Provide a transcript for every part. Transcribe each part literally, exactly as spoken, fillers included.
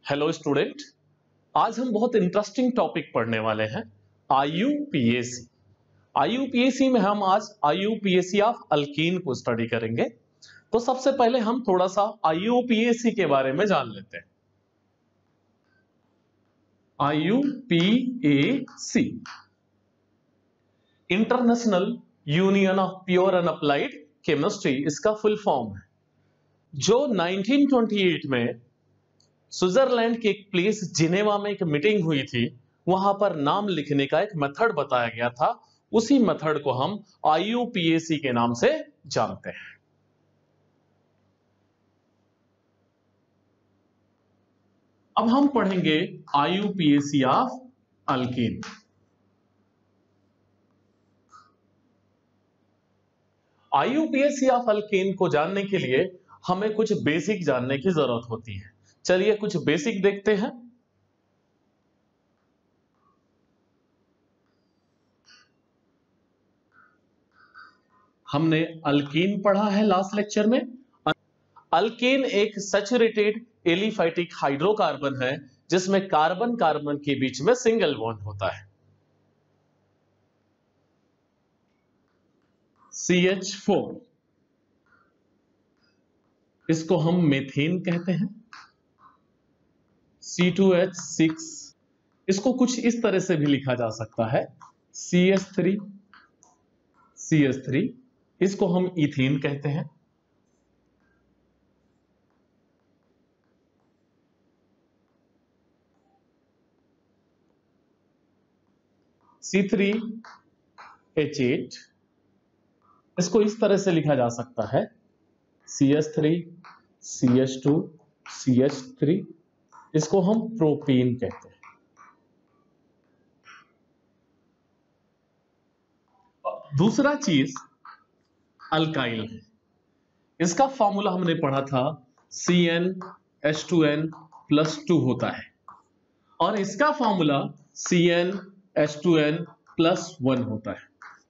Hello student, आज हम बहुत इंटरेस्टिंग टॉपिक पढ़ने वाले हैं I U P A C. I U P A C में हम आज I U P A C of alkene को स्टडी करेंगे। तो सबसे पहले हम थोड़ा सा आई यू पी ए सी के बारे में जान लेते हैं। I U P A C international union of pure and applied chemistry इसका फुल फॉर्म है, जो नाइनटीन ट्वेंटी एट में स्विट्जरलैंड के एक प्लेस जिनेवा में एक मीटिंग हुई थी, वहां पर नाम लिखने का एक मेथड बताया गया था। उसी मेथड को हम आई यू पी ए सी के नाम से जानते हैं। अब हम पढ़ेंगे I U P A C of alkene. I U P A C of alkene को जानने के लिए हमें कुछ बेसिक जानने की जरूरत होती है। चलिए कुछ बेसिक देखते हैं। हमने अल्कीन पढ़ा है लास्ट लेक्चर में। अल्केन एक सैचुरेटेड एलिफैटिक हाइड्रोकार्बन है जिसमें कार्बन कार्बन के बीच में सिंगल बॉन्ड होता है। सी एच फोर, इसको हम मीथेन कहते हैं। सी टू एच सिक्स, इसको कुछ इस तरह से भी लिखा जा सकता है, C H three, C H three, इसको हम इथेन कहते हैं। सी थ्री एच एट, इसको इस तरह से लिखा जा सकता है, C H three, C H two, C H three, इसको हम प्रोपेन कहते हैं। दूसरा चीज अल्काइल है। इसका फॉर्मूला हमने पढ़ा था, C N H two N plus two होता है, और इसका formula C N H two N plus one होता है।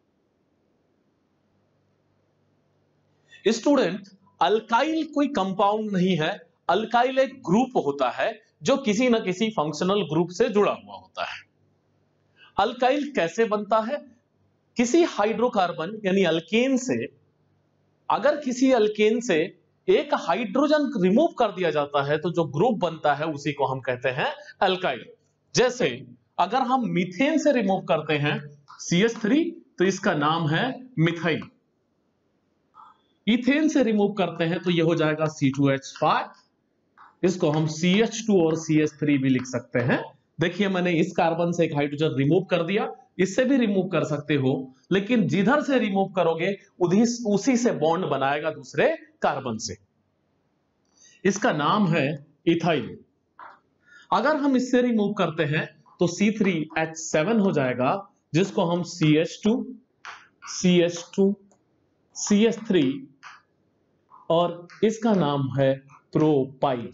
स्टूडेंट, अल्काइल कोई कंपाउंड नहीं है, अल्काइल एक ग्रुप होता है जो किसी न किसी फंक्शनल ग्रुप से जुड़ा हुआ होता है। अल्काइल कैसे बनता है? किसी हाइड्रोकार्बन यानी अल्केन से, अगर किसी अल्केन से एक हाइड्रोजन रिमूव कर दिया जाता है तो जो ग्रुप बनता है उसी को हम कहते हैं अल्काइल। जैसे अगर हम मीथेन से रिमूव करते हैं सी एच थ्री तो इसका नाम है मिथाइल। इथेन से रिमूव करते हैं तो यह हो जाएगा सी टू एच फाइव, इसको हम सी एच टू और सी एच थ्री भी लिख सकते हैं। देखिए मैंने इस कार्बन से एक हाइड्रोजन रिमूव कर दिया, इससे भी रिमूव कर सकते हो, लेकिन जिधर से रिमूव करोगे उसी उसी से बॉन्ड बनाएगा दूसरे कार्बन से। इसका नाम है इथाइल। अगर हम इससे रिमूव करते हैं तो सी थ्री एच सेवन हो जाएगा, जिसको हम C H two, C H two, C H three, और इसका नाम है प्रोपाइल।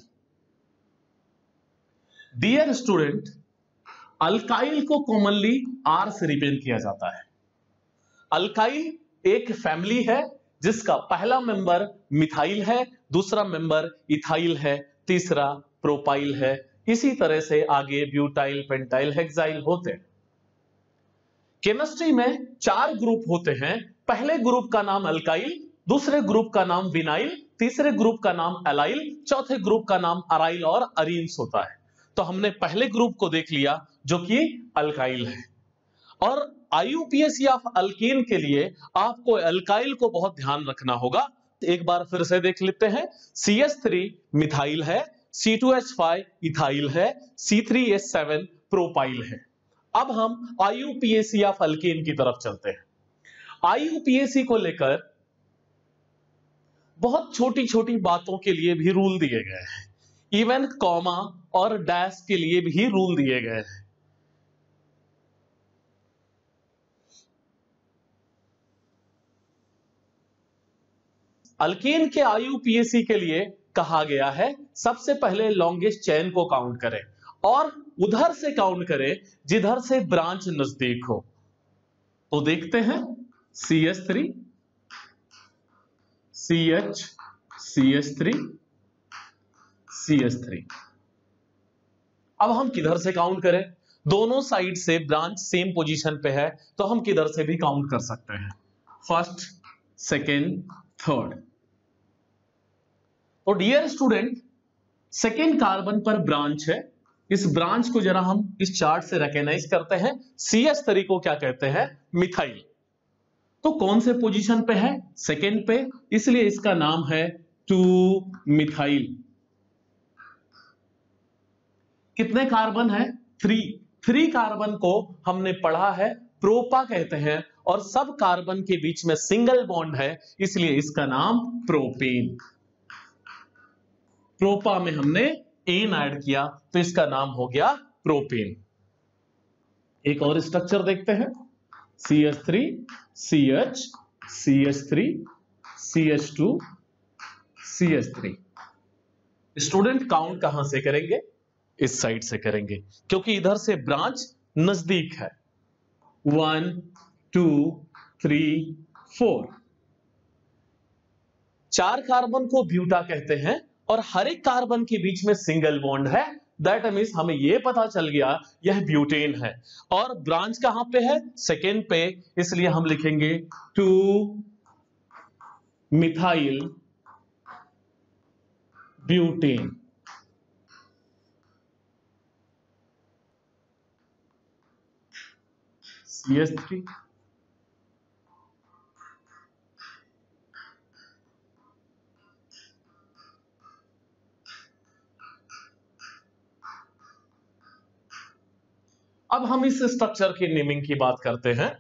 डियर स्टूडेंट, अल्काइल को कॉमनली आर से रिप्रेजेंट किया जाता है। अल्काइल एक फैमिली है जिसका पहला मेंबर मिथाइल है, दूसरा मेंबर इथाइल है, तीसरा प्रोपाइल है। इसी तरह से आगे ब्यूटाइल, पेंटाइल, हेक्साइल होते हैं। केमिस्ट्री में चार ग्रुप होते हैं। पहले ग्रुप का नाम अल्काइल, दूसरे ग्रुप का नाम विनाइल, तीसरे ग्रुप का नाम एलाइल, चौथे ग्रुप का नाम अराइल और अरीन्स होता है। तो हमने पहले ग्रुप को देख लिया जो कि अल्काइल है। और I U P A C of alkene के लिए आपको अल्काइल को बहुत ध्यान रखना होगा। एक बार फिर से देख लेते हैं, सी एच थ्री मिथाइल है, C two H five ethyl है, C three H seven propyl है। अब हम I U P A C of alkene की तरफ चलते हैं। आई यू पी ए सी को लेकर बहुत छोटी छोटी बातों के लिए भी रूल दिए गए हैं, इवन कॉमा और डैश के लिए भी रूल दिए गए हैं। अल्कीन के आई यू पी ए सी के लिए कहा गया है सबसे पहले लॉन्गेस्ट चेन को काउंट करें और उधर से काउंट करें जिधर से ब्रांच नजदीक हो। तो देखते हैं, C H three, C H, C H three, C H three, अब हम किधर से काउंट करें? दोनों साइड से ब्रांच सेम पोजीशन पे है तो हम किधर से भी काउंट कर सकते हैं, फर्स्ट, सेकेंड, थर्ड। तो डियर स्टूडेंट, सेकेंड कार्बन पर ब्रांच है, इस ब्रांच को जरा हम इस चार्ट से रिकॉग्नाइज करते हैं। सी एच थ्री को क्या कहते हैं? मिथाइल। तो कौन से पोजीशन पे है? सेकेंड पे, इसलिए इसका नाम है टू मिथाइल। कितने कार्बन है? थ्री। थ्री कार्बन को हमने पढ़ा है प्रोपा कहते हैं, और सब कार्बन के बीच में सिंगल बॉन्ड है, इसलिए इसका नाम प्रोपेन। प्रोपा में हमने एन ऐड किया तो इसका नाम हो गया प्रोपेन। एक और स्ट्रक्चर देखते हैं, C H three, C H, C H three, C H two, C H three. Student count कहां से करेंगे? इस साइड से करेंगे, क्योंकि इधर से ब्रांच नजदीक है। One, two, three, four. चार कार्बन को ब्यूटा कहते हैं और हर एक कार्बन के बीच में सिंगल बॉन्ड है, दैट मीन्स हमें यह पता चल गया यह ब्यूटेन है। और ब्रांच कहां पे है? सेकेंड पे, इसलिए हम लिखेंगे two methyl butane. C H three, अब हम इस स्ट्रक्चर की नेमिंग की बात करते हैं।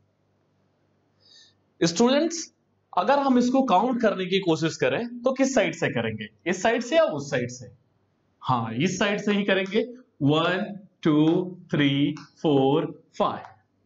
स्टूडेंट्स, अगर हम इसको काउंट करने की कोशिश करें तो किस साइड से करेंगे? इस साइड से या उस साइड से? हाँ, इस साइड से ही करेंगे। One, two, three, four, five.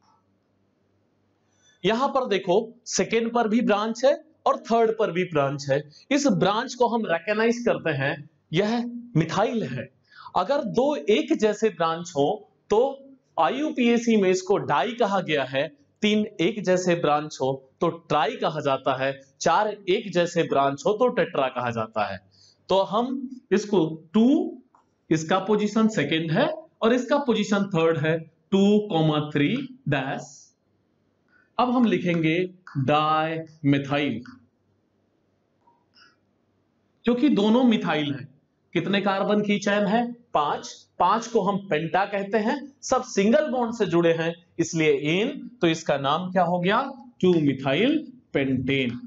यहां पर देखो, सेकेंड पर भी ब्रांच है और थर्ड पर भी ब्रांच है। इस ब्रांच को हम रिकॉग्नाइज करते हैं, यह मिथाइल है। अगर दो एक जैसे ब्रांच हो तो आई यू पी ए सी में इसको डाई कहा गया है। तीन एक जैसे ब्रांच हो तो ट्राई कहा जाता है। चार एक जैसे ब्रांच हो तो टेट्रा कहा जाता है। तो हम इसको टू, इसका पोजीशन सेकेंड है और इसका पोजीशन थर्ड है, टू कॉमा थ्री डैश। अब हम लिखेंगे डाई मिथाइल, क्योंकि दोनों मिथाइल है। कितने कार्बन की चैन है? पांच। पांच को हम पेंटा कहते हैं, सब सिंगल बॉन्ड से जुड़े हैं, इसलिए एन, तो इसका नाम क्या हो गया? Two methyl pentane.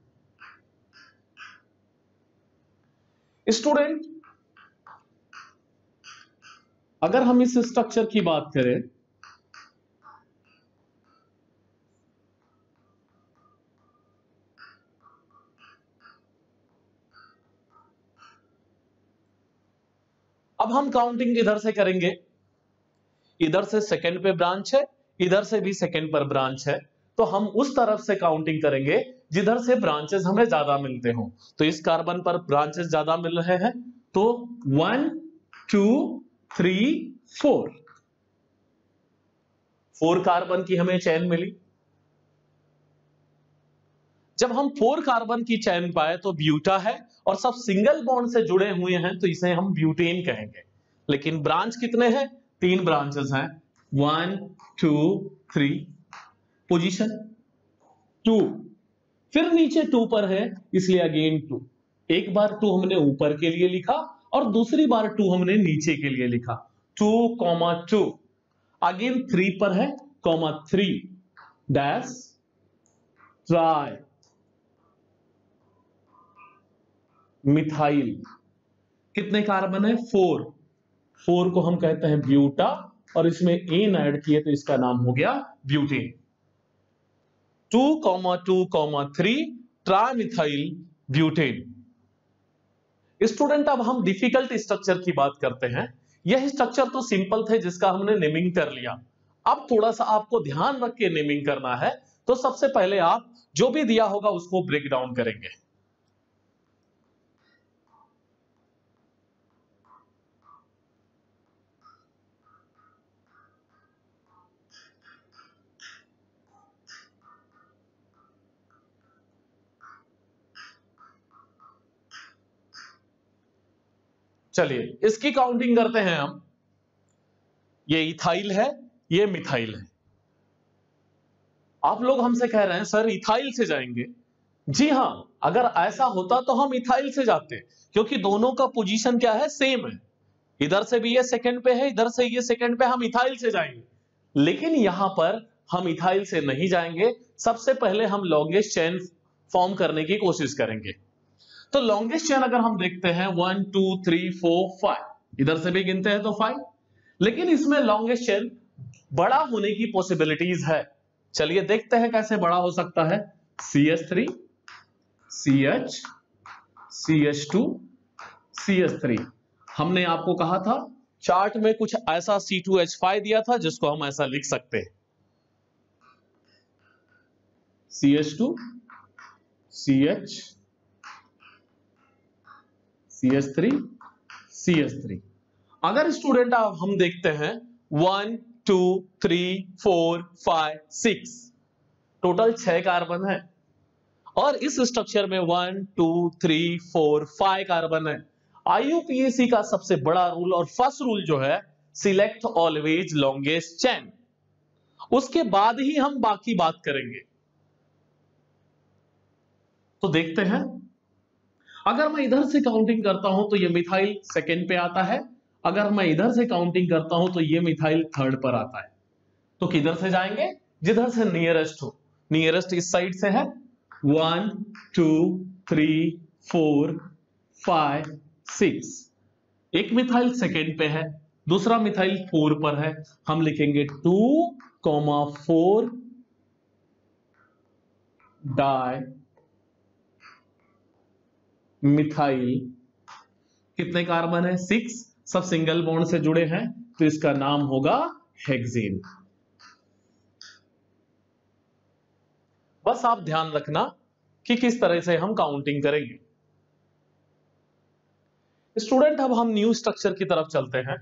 स्टूडेंट, अगर हम इस स्ट्रक्चर की बात करें, अब हम काउंटिंग इधर से करेंगे। इधर से सेकंड पे ब्रांच है, इधर से भी सेकंड पर ब्रांच है, तो हम उस तरफ से काउंटिंग करेंगे जिधर से ब्रांचेस हमें ज्यादा मिलते हो। तो इस कार्बन पर ब्रांचेस ज्यादा मिल रहे हैं, तो one, two, three, four. Four carbon की हमें चैन मिली। जब हम फोर कार्बन की चैन पाए तो ब्यूटा है और सब सिंगल बॉन्ड से जुड़े हुए हैं, तो इसे हम ब्यूटेन कहेंगे। लेकिन ब्रांच कितने हैं? तीन ब्रांचेस हैं, one, two, three. Position two, फिर नीचे टू पर है, इसलिए अगेन टू। एक बार टू हमने ऊपर के लिए लिखा और दूसरी बार टू हमने नीचे के लिए लिखा। Two comma two, again three पर है, comma three dash tri methyl. कितने कार्बन है? फोर। फोर को हम कहते हैं ब्यूटा और इसमें एन ऐड किए तो इसका नाम हो गया butane. Two comma two comma three trimethyl butane. Student, अब हम डिफिकल्ट स्ट्रक्चर की बात करते हैं। यह स्ट्रक्चर तो सिंपल थे जिसका हमने नेमिंग कर लिया। अब थोड़ा सा आपको ध्यान रख के नेमिंग करना है, तो सबसे पहले आप जो भी दिया होगा उसको ब्रेक डाउन करेंगे। चलिए इसकी काउंटिंग करते हैं हम। ये इथाइल है, ये मिथाइल है। आप लोग हमसे कह रहे हैं सर इथाइल से जाएंगे। जी हां, अगर ऐसा होता तो हम इथाइल से जाते, क्योंकि दोनों का पोजीशन क्या है, सेम है। इधर से भी ये सेकंड पे है, इधर से ये सेकंड पे, हम इथाइल से जाएंगे। लेकिन यहां पर हम इथाइल से नहीं जाएंगे, सबसे पहले हम लॉन्गेस्ट चेन फॉर्म करने की कोशिश करेंगे। तो लॉन्गेस्ट चेन अगर हम देखते हैं one two three four five, इधर से भी गिनते हैं तो फाइव, लेकिन इसमें लॉन्गेस्ट चेन बड़ा होने की पॉसिबिलिटीज है। चलिए देखते हैं कैसे बड़ा हो सकता है। C H three, C H, C H two, C H three. हमने आपको कहा था चार्ट में कुछ ऐसा सी टू एच फाइव दिया था जिसको हम ऐसा लिख सकते हैं, C H two, C H, C H three, C H three. अगर स्टूडेंट आप हम देखते हैं one two three four five six, total छह कार्बन है, और इस स्ट्रक्चर में one two three four five carbon है। आई यू पी ए सी का सबसे बड़ा रूल और फर्स्ट रूल जो है, सिलेक्ट ऑलवेज लॉन्गेस्ट चेन। उसके बाद ही हम बाकी बात करेंगे। तो देखते हैं, अगर मैं इधर से काउंटिंग करता हूं तो ये मिथाइल सेकेंड पे आता है, अगर मैं इधर से काउंटिंग करता हूं तो ये मिथाइल थर्ड पर आता है। तो किधर से जाएंगे, जिधर से नियरेस्ट हो। नियरेस्ट इस साइड से है, one two three four five six. एक मिथाइल सेकेंड पे है, दूसरा मिथाइल फोर पर है, हम लिखेंगे two comma four di methyl. कितने कार्बन है, सिक्स, सब सिंगल बॉन्ड से जुड़े हैं, तो इसका नाम होगा हेक्सेन। बस आप ध्यान रखना कि किस तरह से हम काउंटिंग करेंगे। स्टूडेंट अब हम न्यू स्ट्रक्चर की तरफ चलते हैं।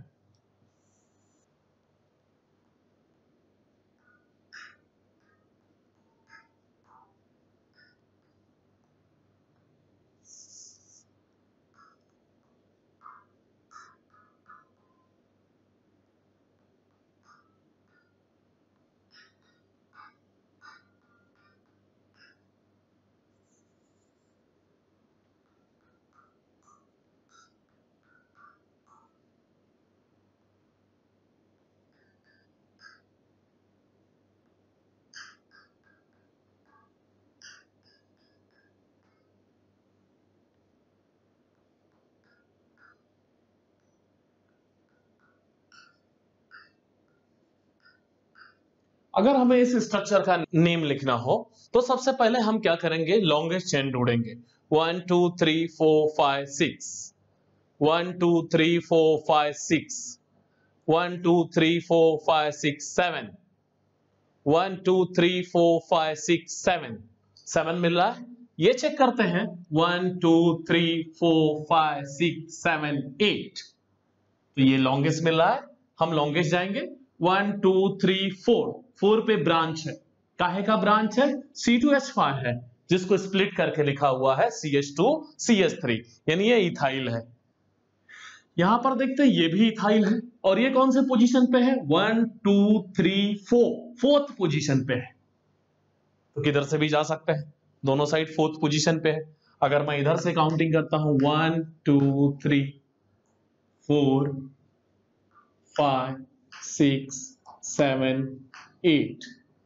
अगर हमें इस स्ट्रक्चर का नेम लिखना हो तो सबसे पहले हम क्या करेंगे, लॉन्गेस्ट चेन ढूंढेंगे। One two three four five six, one two three four five six, one two three four five six seven, one two three four five six seven, seven मिल रहा है। ये चेक करते हैं, one two three four five six seven eight, तो ये longest मिल रहा है, हम लॉन्गेस्ट जाएंगे। One two three four, four पे ब्रांच है, काहे का ब्रांच है, सी टू एच फाइव है, जिसको स्प्लिट करके लिखा हुआ है C H two C H three, यानी ये इथाइल है। यहां पर देखते हैं ये भी इथाइल है, और ये कौन से पोजीशन पे है, one two three four, fourth position पे है। तो किधर से भी जा सकते हैं, दोनों साइड फोर्थ पोजीशन पे है। अगर मैं इधर से काउंटिंग करता हूं one two three four five six seven eight,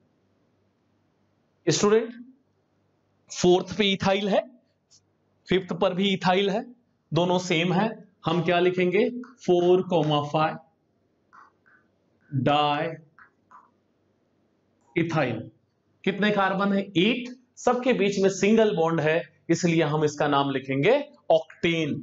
student fourth पे इथाइल है, फिफ्थ पर भी इथाइल है, दोनों सेम है, हम क्या लिखेंगे, four comma five di ethyl. कितने कार्बन है, एट, सबके बीच में सिंगल बॉन्ड है, इसलिए हम इसका नाम लिखेंगे ऑक्टेन।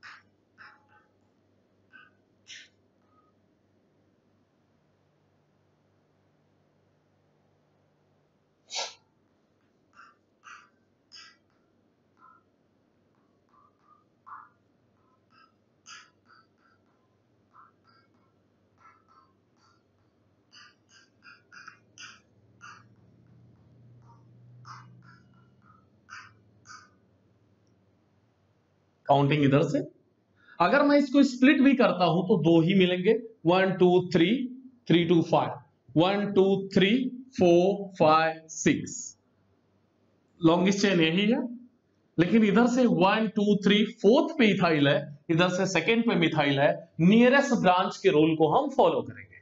काउंटिंग इधर से, अगर मैं इसको स्प्लिट भी करता हूं तो दो ही मिलेंगे, one two three three two five one two three four five six longest chain यही है, लेकिन इधर से वन टू थ्री फोर्थ पे इथाइल है, इधर से सेकेंड पे मिथाइल है। नियरेस्ट ब्रांच के रूल को हम फॉलो करेंगे।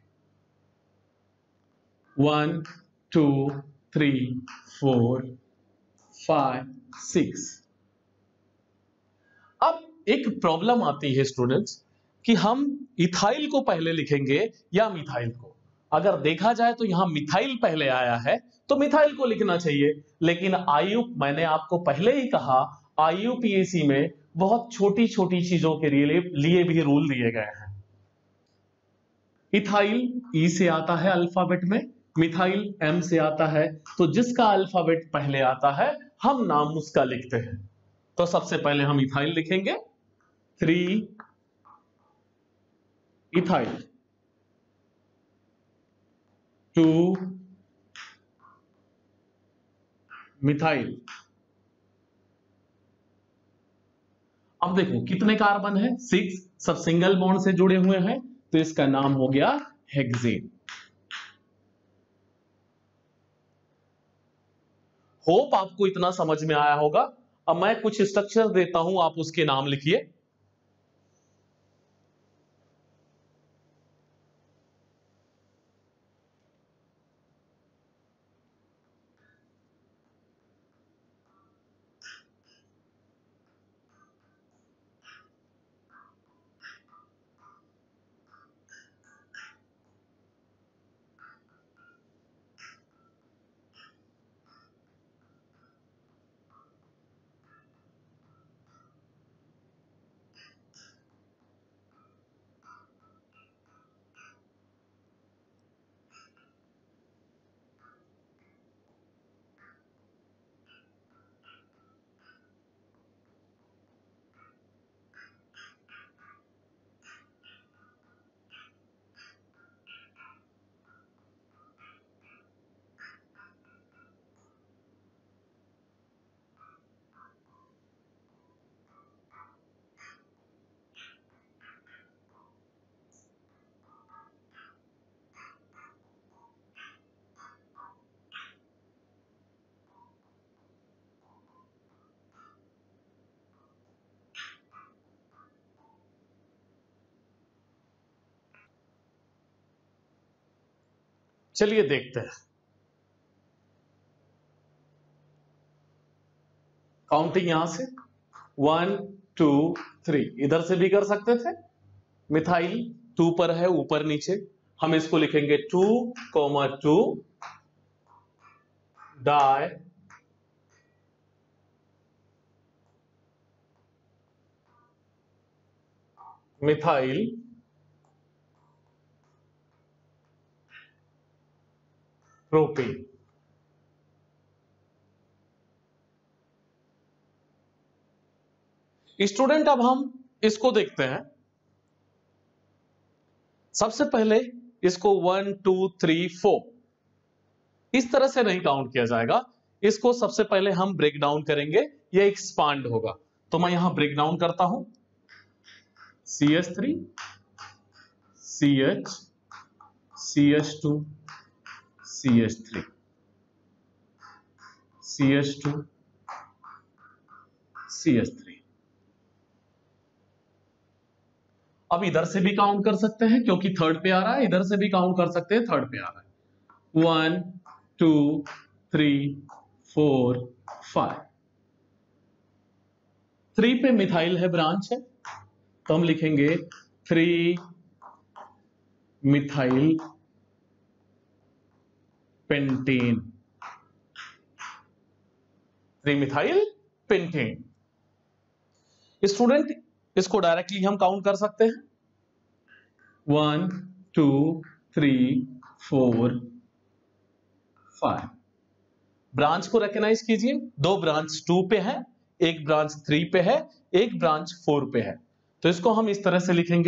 One two three four five six. अब एक प्रॉब्लम आती है स्टूडेंट्स कि हम इथाइल को पहले लिखेंगे या मिथाइल को। अगर देखा जाए तो यहां मिथाइल पहले आया है तो मिथाइल को लिखना चाहिए, लेकिन आयु मैंने आपको पहले ही कहा आई यू पी ए सी में बहुत छोटी छोटी चीजों के लिए, लिए भी रूल दिए गए हैं। इथाइल ई से आता है अल्फाबेट में, मिथाइल एम से आता है, तो जिसका अल्फाबेट पहले आता है हम नाम उसका लिखते हैं। तो सबसे पहले हम इथाइल लिखेंगे, थ्री इथाइल, टू मिथाइल। अब देखो कितने कार्बन है, सिक्स, सब सिंगल बॉन्ड से जुड़े हुए हैं, तो इसका नाम हो गया हेक्सेन। होप आपको इतना समझ में आया होगा। अब मैं कुछ स्ट्रक्चर देता हूं, आप उसके नाम लिखिए। चलिए देखते हैं। काउंटिंग यहां से वन टू थ्री, इधर से भी कर सकते थे। मिथाइल टू पर है, ऊपर नीचे, हम इसको लिखेंगे two comma two di methyl propane. Student अब हम इसको देखते हैं। सबसे पहले इसको वन टू थ्री फोर इस तरह से नहीं काउंट किया जाएगा, इसको सबसे पहले हम ब्रेक डाउन करेंगे, ये एक्सपांड होगा। तो मैं यहां ब्रेक डाउन करता हूं, C H three C H C H two C H three C H two C H three. अब इधर से भी काउंट कर सकते हैं क्योंकि थर्ड पे आ रहा है, इधर से भी काउंट कर सकते हैं, थर्ड पे आ रहा है। One two three four five. Three पे मिथाइल है, ब्रांच है, तो हम लिखेंगे three methyl pentane, three methyl pentane. Student इसको डायरेक्टली हम काउंट कर सकते हैं, one two three four five. Branch को रिकॉग्नाइज कीजिए, दो ब्रांच टू पे है, एक ब्रांच थ्री पे है, एक ब्रांच फोर पे है, तो इसको हम इस तरह से लिखेंगे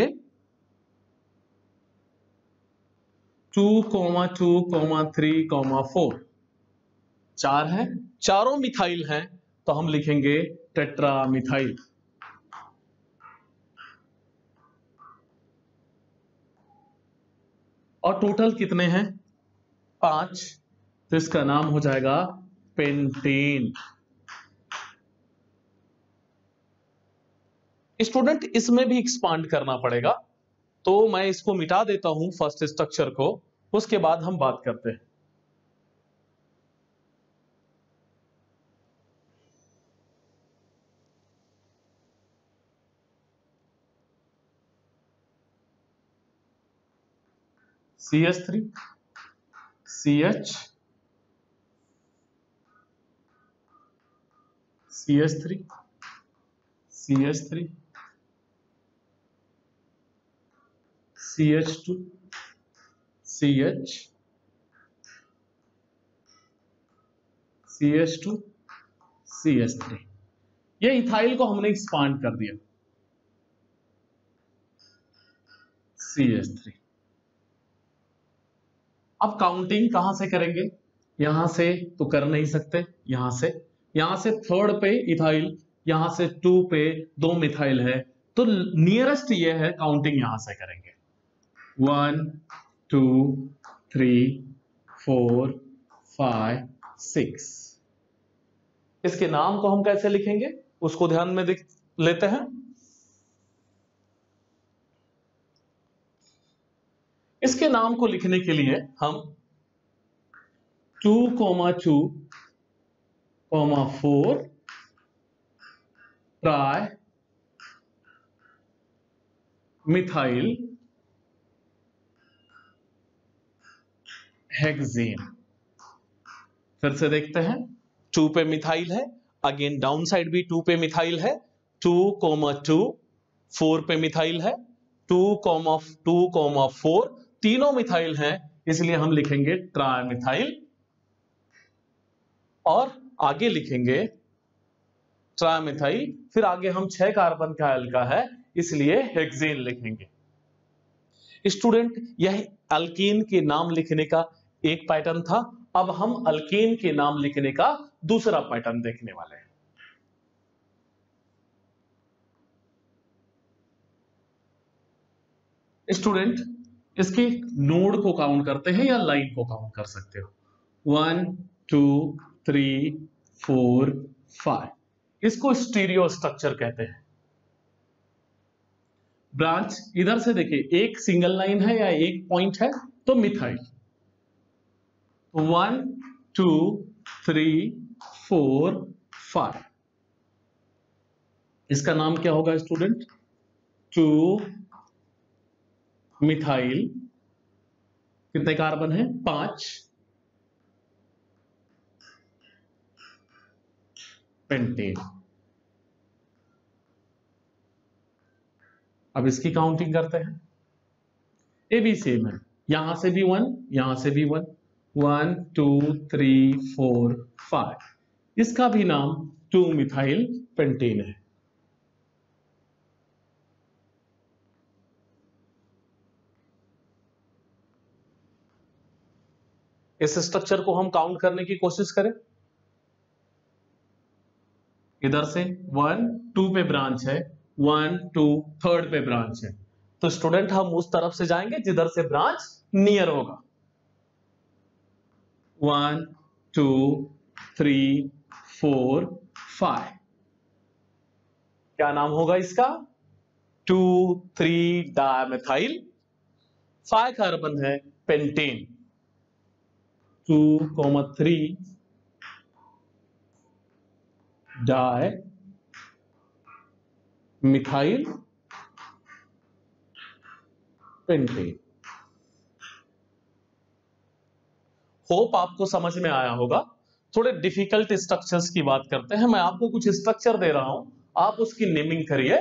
two comma two comma three comma four. चार है, चारों मिथाइल हैं, तो हम लिखेंगे टेट्रा मिथाइल। और टोटल कितने हैं? पांच। तो इसका नाम हो जाएगा पेंटेन। स्टूडेंट इसमें भी एक्सपांड करना पड़ेगा, तो मैं इसको मिटा देता हूं फर्स्ट स्ट्रक्चर को, उसके बाद हम बात करते हैं। C H three, C H, C H three, C H three, C H two, C H, C H two, C H three. ये इथाइल को हमने एक्सपांड कर दिया, सी एच थ्री। अब काउंटिंग कहां से करेंगे? यहां से तो कर नहीं सकते, यहां से, यहां से थर्ड पे इथाइल, यहां से टू पे दो मिथाइल है, तो नियरेस्ट ये है, काउंटिंग यहां से करेंगे। One, two, three, four, five, six. इसके नाम को हम कैसे लिखेंगे उसको ध्यान में देख लेते हैं। इसके नाम को लिखने के लिए हम two comma two comma four tri methyl hexane. फिर से देखते हैं, टू पे मिथाइल है, अगेन डाउन साइड भी टू पे मिथाइल है, टू कोमा टू, फोर पे मिथाइल है, two comma two comma four, तीनों मिथाइल हैं, इसलिए हम लिखेंगे ट्राई मिथाइल, और आगे लिखेंगे ट्राई मिथाइल, फिर आगे हम छह कार्बन का एल्का है इसलिए हेक्सेन लिखेंगे। स्टूडेंट यह अल्कीन के नाम लिखने का एक पैटर्न था, अब हम अल्कीन के नाम लिखने का दूसरा पैटर्न देखने वाले हैं। स्टूडेंट इसके नोड को काउंट करते हैं या लाइन को काउंट कर सकते हो। One, two, three, four, five. इसको स्टीरियो स्ट्रक्चर कहते हैं। ब्रांच इधर से देखिए, एक सिंगल लाइन है या एक पॉइंट है तो methyl. One, two, three, four, five. इसका नाम क्या होगा स्टूडेंट? टू मिथाइल, कितने कार्बन है? पांच, पेंटेन। अब इसकी काउंटिंग करते हैं। ये भी सेम है, यहां से भी वन, यहां से भी one, one, two, three, four, five. इसका भी नाम टू मिथाइल पेंटेन है। इस स्ट्रक्चर को हम काउंट करने की कोशिश करें। इधर से वन, टू पे ब्रांच है, वन, टू, थर्ड पे ब्रांच है, तो स्टूडेंट हम उस तरफ से जाएंगे जिधर से ब्रांच नियर होगा। One, two, three, four, five. क्या नाम होगा इसका? Two, three dimethyl, five carbon है, pentane. Two comma three di methyl pentane. Hope आपको समझ में आया होगा। थोड़े डिफिकल्ट स्ट्रक्चर्स की बात करते हैं। मैं आपको कुछ स्ट्रक्चर दे रहा हूं, आप उसकी नेमिंग करिए।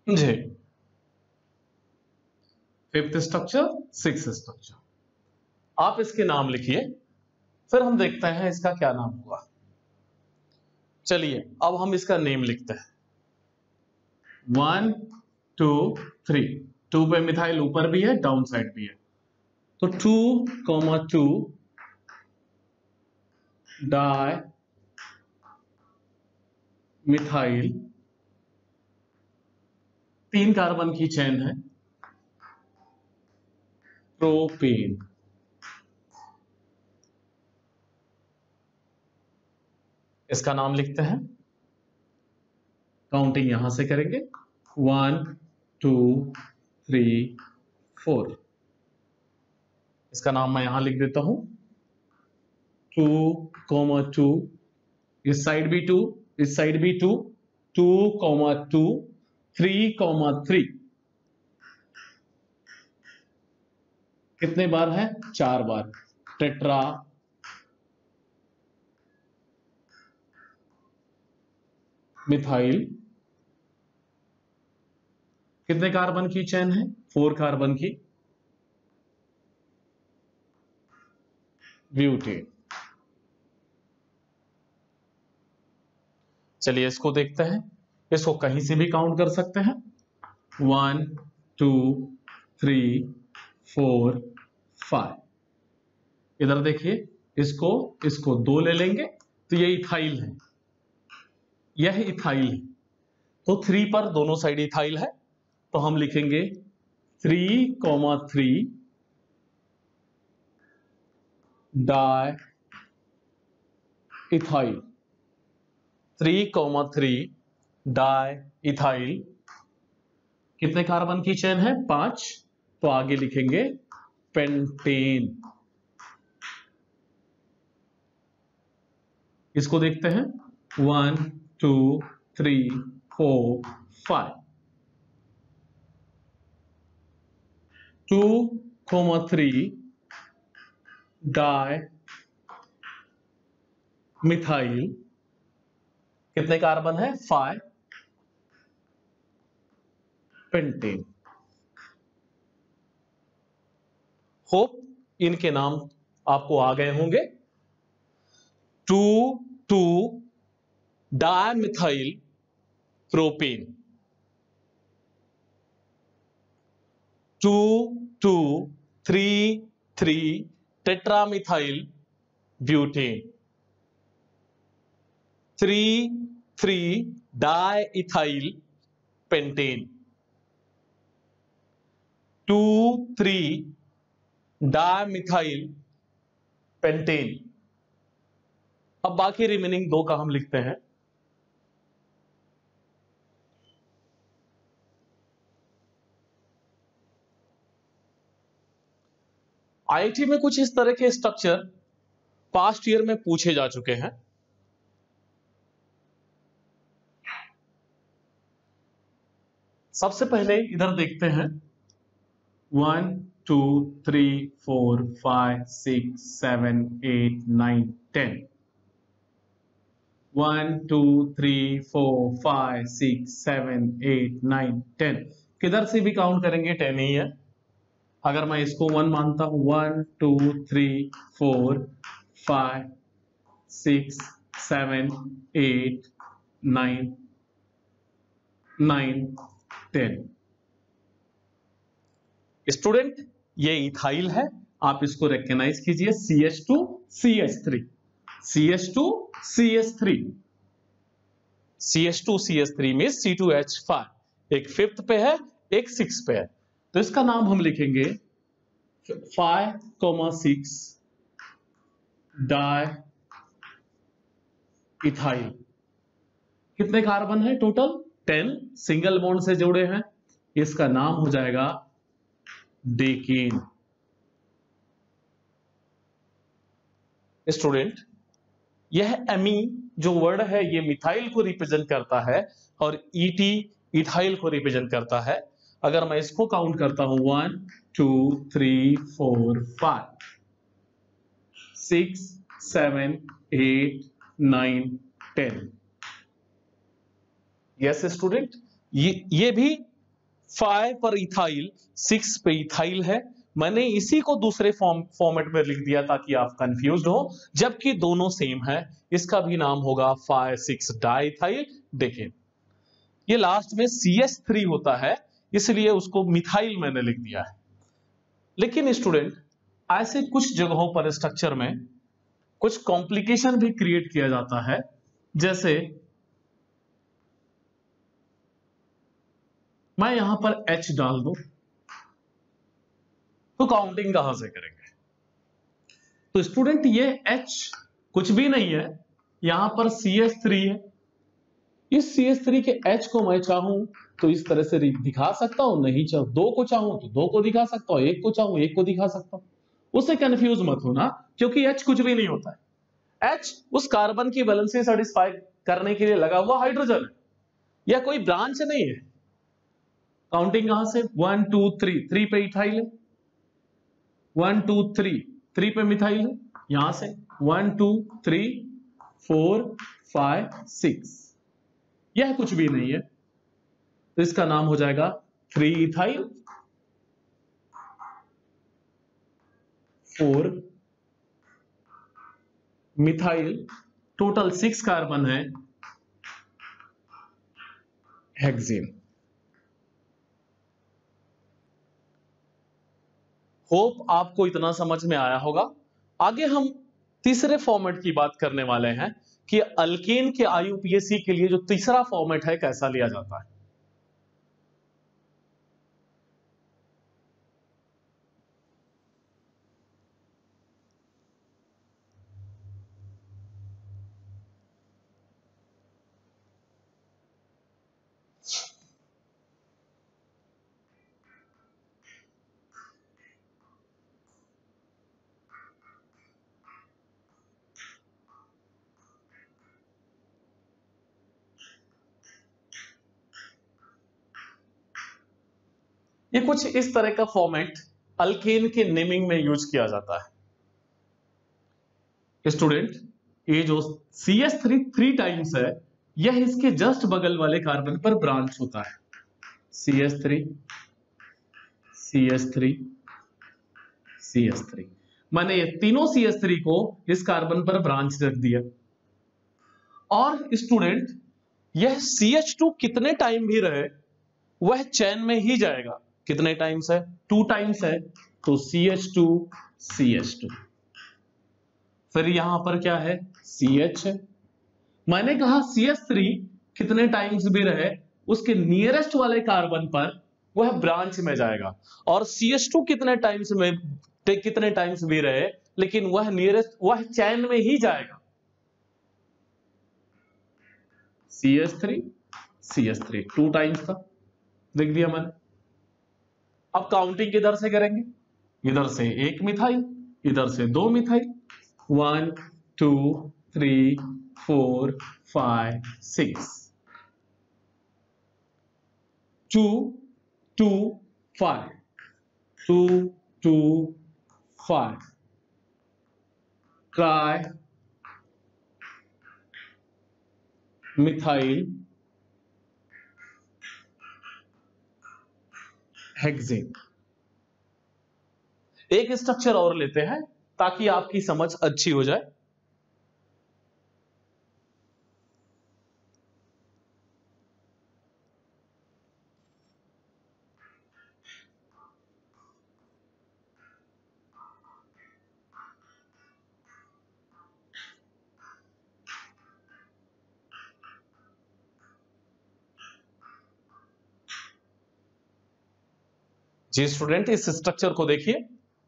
जी, फिफ्थ स्ट्रक्चर, सिक्स स्ट्रक्चर। आप इसके नाम लिखिए, फिर हम देखते हैं इसका क्या नाम होगा। चलिए अब हम इसका नेम लिखते हैं। वन टू थ्री, टू पे मिथाइल ऊपर भी है, डाउन साइड भी है, तो two comma two di methyl, तीन कार्बन की चेन है, प्रोपेन। इसका नाम लिखते हैं, काउंटिंग यहां से करेंगे, वन टू थ्री फोर। इसका नाम मैं यहां लिख देता हूं, टू कॉमा टू, इस साइड भी टू, इस साइड भी two, two comma two, three comma three. कितने बार है? चार बार। टेट्रा मिथाइल, कितने कार्बन की चेन है? फोर कार्बन की, ब्यूटेन। चलिए इसको देखते हैं, इसको कहीं से भी काउंट कर सकते हैं, one two three four five. इधर देखिए, इसको इसको दो ले लेंगे तो ये इथाइल है, यह इथाइल है, तो थ्री पर दोनों साइड इथाइल है, तो हम लिखेंगे three comma three di ethyl, three comma three di ethyl. कितने कार्बन की चेन है? पांच, तो आगे लिखेंगे पेंटेन। इसको देखते हैं, one two three four five, two comma three di methyl, कितने कार्बन है? Five, pentane. होप इनके नाम आपको आ गए होंगे। Two two dimethyl propane, two two three three tetramethyl butane, three three diethyl pentane, two three dimethyl pentane. अब बाकी रिमेनिंग दो का हम लिखते हैं, आईआईटी में कुछ इस तरह के स्ट्रक्चर पास्ट ईयर में पूछे जा चुके हैं। सबसे पहले इधर देखते हैं, one two three four five six seven eight nine ten, one two three four five six seven eight nine ten. किधर से भी काउंट करेंगे टेन ही है। अगर मैं इसको वन मानता हूं, one two three four five six seven eight nine nine ten. Student ये इथाइल है, आप इसको रिकॉग्नाइज कीजिए, C H two C H three, C H two C H three, C H two C H three में C two H five, एक fifth पे है, एक सिक्स पे है, तो इसका नाम हम लिखेंगे five comma six di ethyl. कितने कार्बन है टोटल? टेन, सिंगल बॉन्ड से जुड़े हैं, इसका नाम हो जाएगा डेकेन। स्टूडेंट यह एमी जो वर्ड है ये मिथाइल को रिप्रेजेंट करता है और ईटी इथाइल को रिप्रेजेंट करता है। अगर मैं इसको काउंट करता हूं, one two three four five six seven eight nine ten. Yes student, ये ये भी फाइव पर इथाइल, सिक्स पे इथाइल है। मैंने इसी को दूसरे फॉर्म फॉर्मेट में लिख दिया ताकि आप कंफ्यूज हो, जबकि दोनों सेम है। इसका भी नाम होगा फाइव सिक्स डाइथाइल। देखिए ये लास्ट में सी एच थ्री होता है, इसलिए उसको मिथाइल मैंने लिख दिया है। लेकिन स्टूडेंट ऐसे कुछ जगहों पर स्ट्रक्चर में कुछ कॉम्प्लिकेशन भी क्रिएट किया जाता है, जैसे मैं यहां पर H डाल दूं तो काउंटिंग कहां से करेंगे? तो स्टूडेंट ये H कुछ भी नहीं है, यहां पर सी एच थ्री है। इस सी एच थ्री के H को मैं चाहूं तो इस तरह से दिखा सकता हूं, नहीं चाहूं दो को चाहूं तो दो को दिखा सकता हूं, एक को चाहूं एक को दिखा सकता हूं। उससे कंफ्यूज मत होना, क्योंकि H कुछ भी नहीं होता है। H उस कार्बन की वैलेंसी सेटिस्फाई करने के लिए लगा हुआ हाइड्रोजन है, यह कोई ब्रांच नहीं है। काउंटिंग कहां से? वन टू थ्री, थ्री पे इथाइल है, वन टू थ्री, थ्री पे मिथाइल है, यहां से one two three four five six, यह कुछ भी नहीं है, तो इसका नाम हो जाएगा three ethyl four methyl, total six carbon है, हेक्सेन। होप आपको इतना समझ में आया होगा। आगे हम तीसरे फॉर्मेट की बात करने वाले हैं कि अल्केन के आई यू पी ए सी के लिए जो तीसरा फॉर्मेट है कैसा लिया जाता है। ये कुछ इस तरह का फॉर्मेट अल्केन के नेमिंग में यूज किया जाता है। स्टूडेंट ये जो C H three three times है, यह इसके जस्ट बगल वाले कार्बन पर ब्रांच होता है। C H three, C H three, C H three, मैंने ये तीनों सी एच थ्री को इस कार्बन पर ब्रांच रख दिया। और स्टूडेंट यह सी एच टू कितने टाइम भी रहे वह चैन में ही जाएगा। कितने टाइम्स है? टू टाइम्स है, तो C H two C H two, फिर यहां पर क्या है? सी एच है। मैंने कहा सी एच थ्री कितने टाइम्स भी रहे उसके नियरेस्ट वाले कार्बन पर वह ब्रांच में जाएगा, और सी एच टू कितने टाइम्स में कितने टाइम्स भी रहे लेकिन वह नियरेस्ट वह चैन में ही जाएगा। C H three C H three two times का लिख दिया मैंने। अब काउंटिंग किधर से करेंगे? इधर से एक मिथाइल, इधर से दो methyl, one two three four five six, two two five, two two five, tri methyl hexane. एक स्ट्रक्चर और लेते हैं ताकि आपकी समझ अच्छी हो जाए। जी स्टूडेंट इस स्ट्रक्चर को देखिए,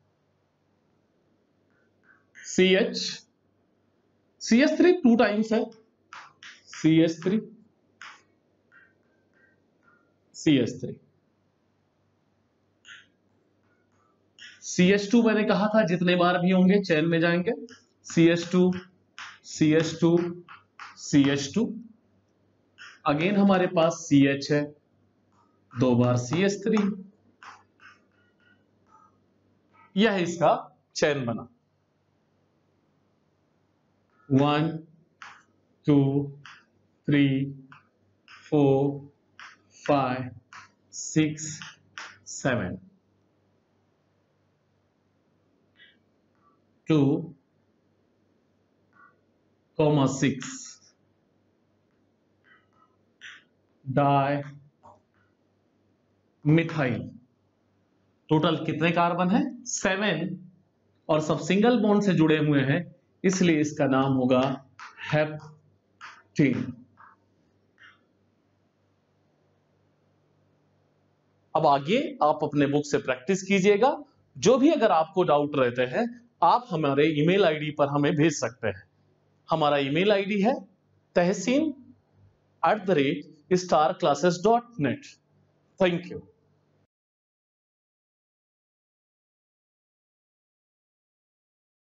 C H C H three two times है, C H three C H three, C H two मैंने कहा था जितने बार भी होंगे चैन में जाएंगे, C H two C H two C H two, again हमारे पास सी एच है, दो बार सी एच थ्री, यह इसका चैन बना। One two three four five six seven two comma six di methyl. Total कितने कार्बन है? सेवन, और सब सिंगल बॉन्ड से जुड़े हुए हैं, इसलिए इसका नाम होगा हेप्टीन। अब आगे आप अपने बुक से प्रैक्टिस कीजिएगा। जो भी अगर आपको डाउट रहते हैं आप हमारे ईमेल आईडी पर हमें भेज सकते हैं। हमारा ईमेल आईडी है Tahseen at the rate star classes dot net. Thank you.